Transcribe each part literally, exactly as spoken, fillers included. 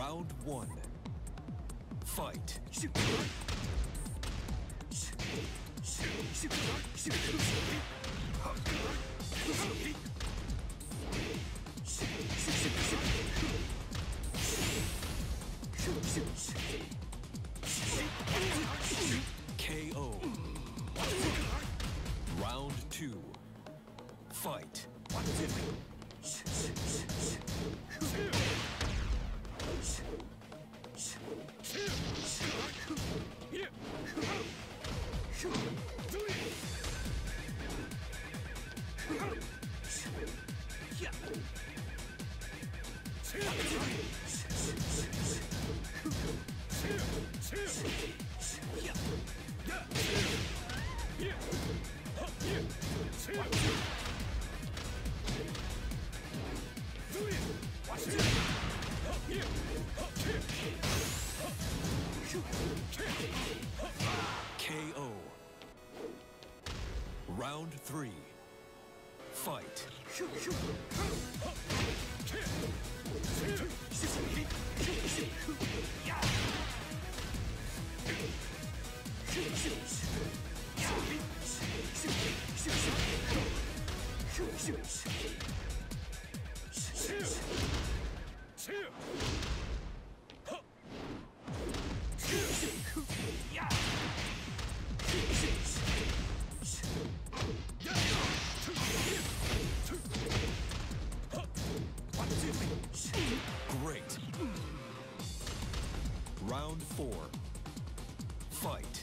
Round one. Fight. K O. Round two. Fight. K O. Round three. Fight. Great. Round four. Fight.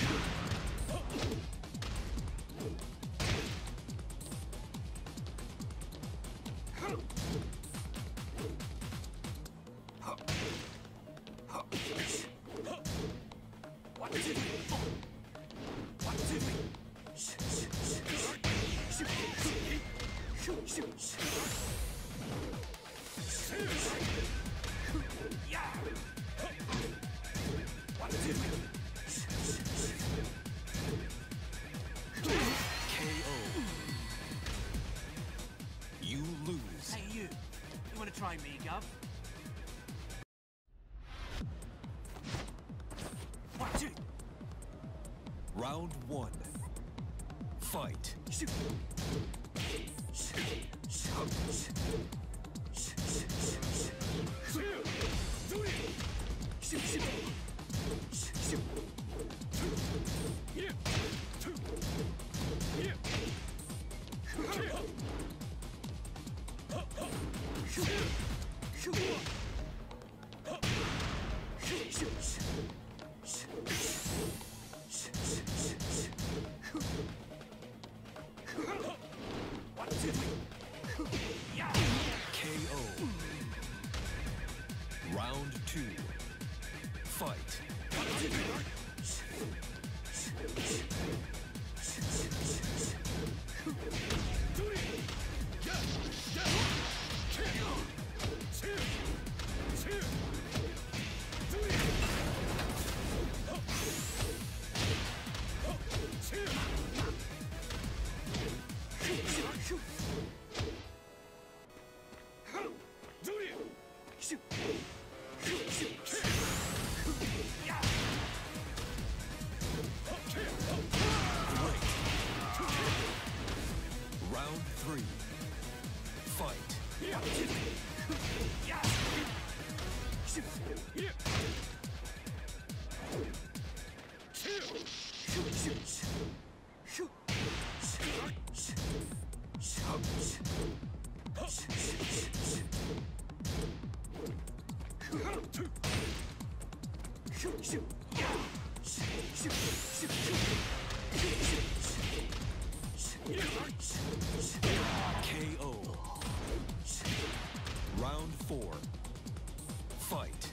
K O. You lose. Hey, you. You want to try me, Gov? One, two. Round one. Fight. K O. Round two. Fight. Round three. Fight. K O. Round four. Fight.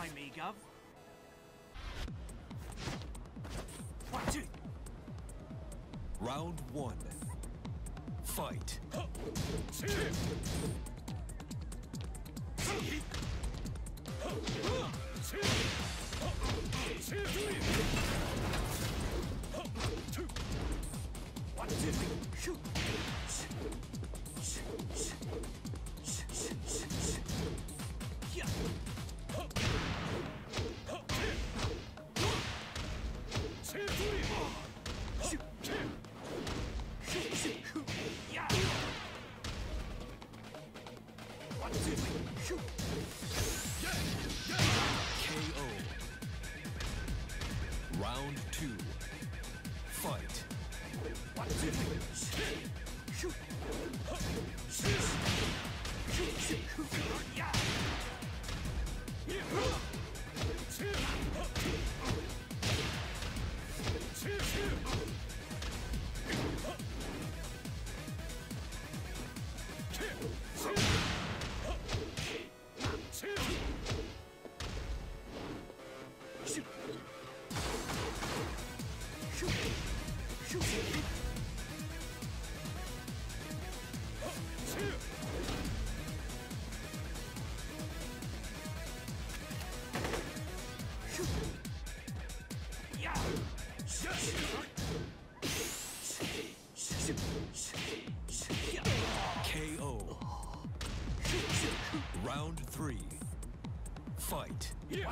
try me, Gov? One, two. Round one. Fight. One, two, three. Shoot. Yeah. Yeah. One, two, three. Shoot. K O. Round two. Fight. One, two, three. Shoot. Shoot. Shoot. Yeah. Shoot. Shoot. Shoot. Shoot. Yeah. Shoot. Shoot. Yeah. K O. Round three. Fight.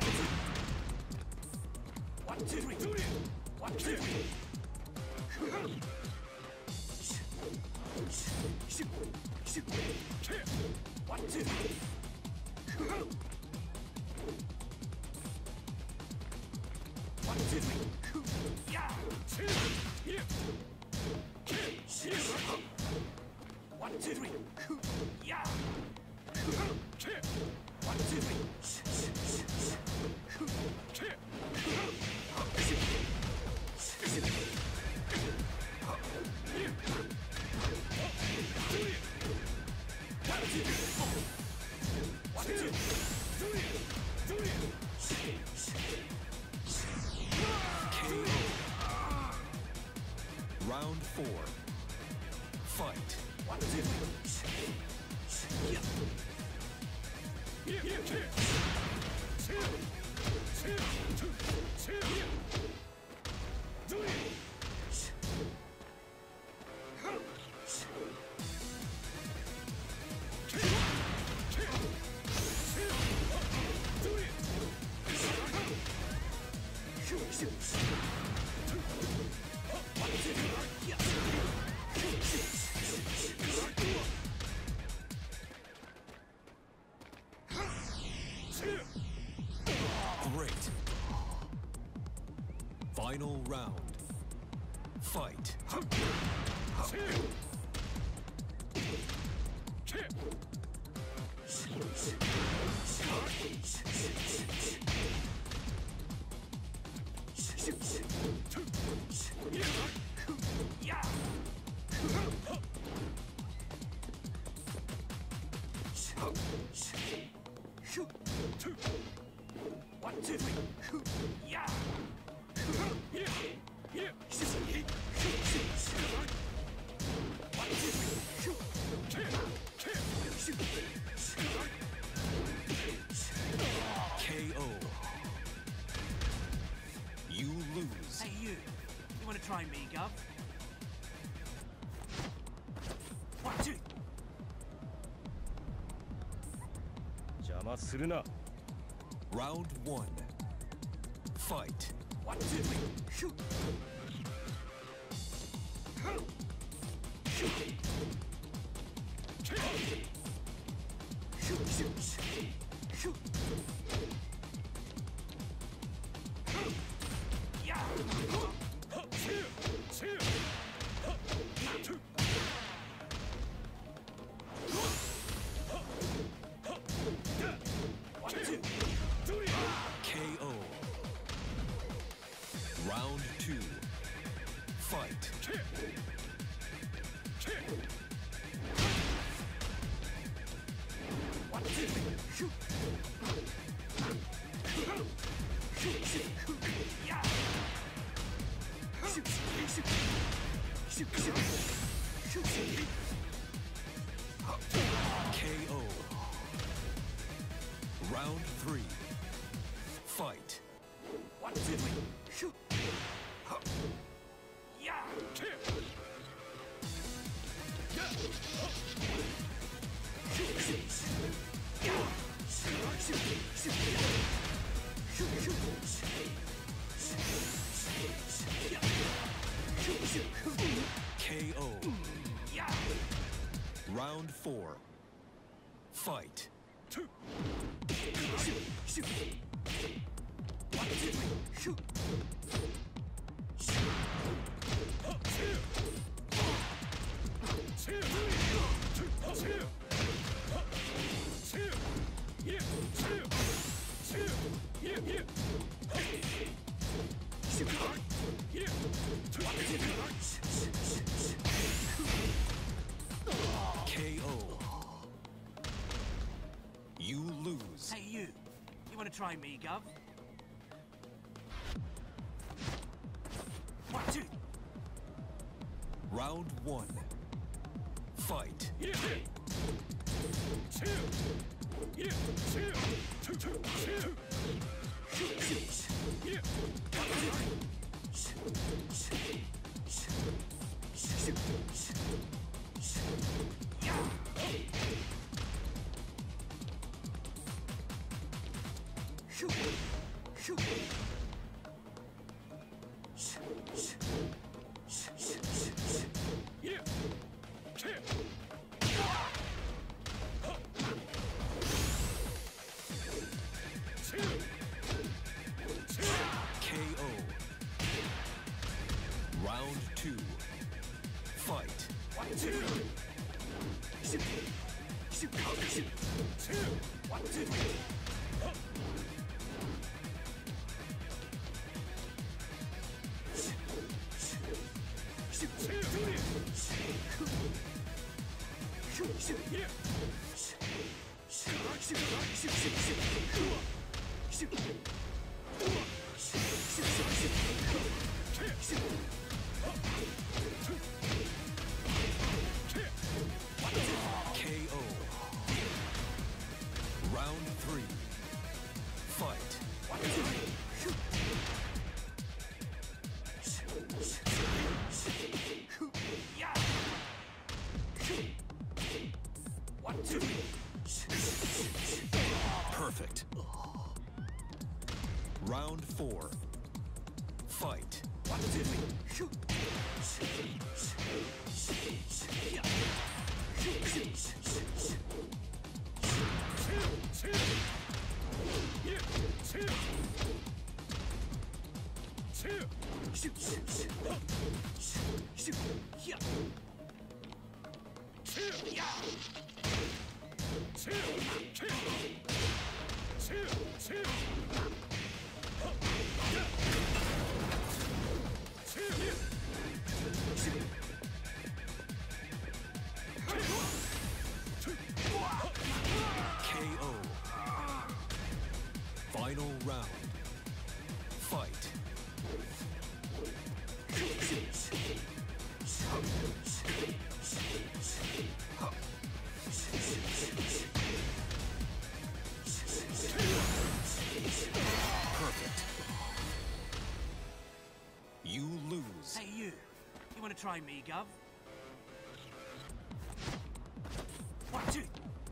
One, two, three. One, two, three. Shoot. Shoot. One, two, three. One, two, three. Yeah. One, two, three. Yeah. One, two, three. One, two, K O. Round four. Fight. one, two, three. Yeah. Great. Final round. Fight. Yeah. Shoot. One, two, three. Yeah. One, two, three. Shoot. K O. You lose. Hey, you. You want to try me, Gov? One, two. 邪魔するな。 Round one. Fight. One, two, three. Shoot. Shoot. Shoot, shoot, shoot. Yeah. One, two. K O. Round two. Fight. One, two, three. Shoot. K O. Round three. Fight. One, two, shoot. Yeah. K O. Round four. Fight. One, two, shoot. K O. You lose. Hey, you. You want to try me, Gov? One, two. Round one. Fight. K O. Round two. Fight. One, two. One, two. K O. Round three. Fight. One, two. Yeah. One, two. Perfect. Round four. Fight. One, two. Shoot. Yeah. Shoot. Shoot. Yeah. Yeah. K O. Final round. Fight. Perfect. You lose. Hey, you. You want to try me, Gov? One, two.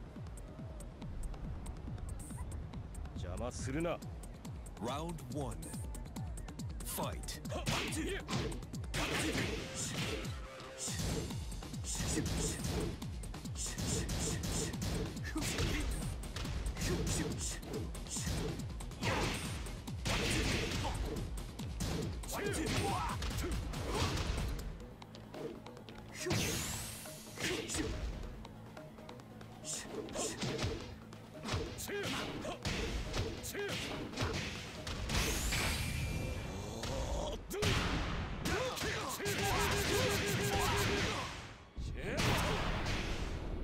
邪魔するな。 Round one. Fight. One, two.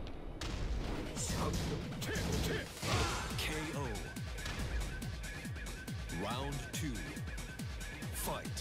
K O. Round two. Fight.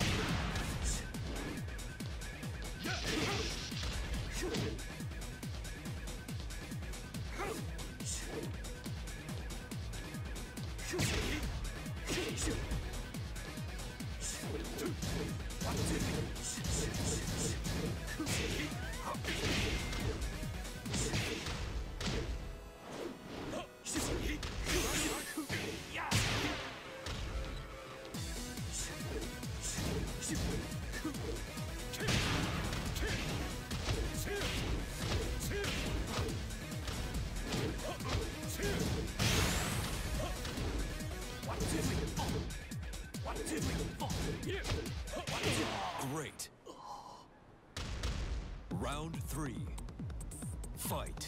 Great. Round three. Fight.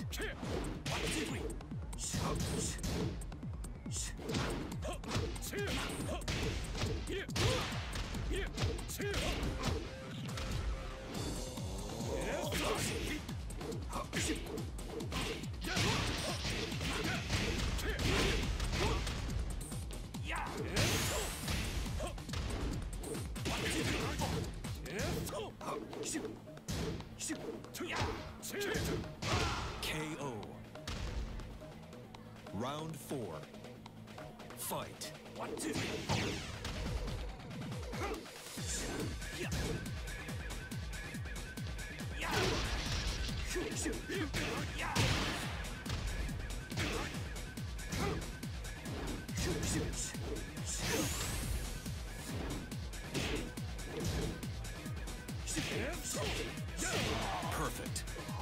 K O. Round four. Fight. One, two, three, four. Yeah. Yeah. Shoot, shoot. Yeah. Shoot, shoot. Perfect.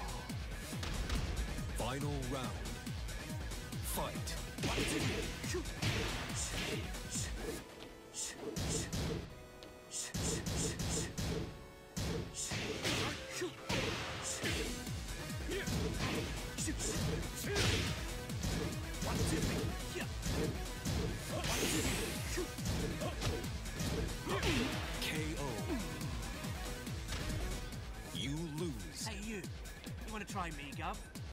Final round. Fight. K O. You lose. Hey, you. You want to try me, Gov?